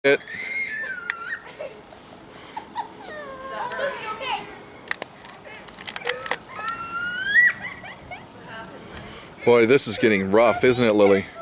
It. Boy, this is getting rough, isn't it, Lily?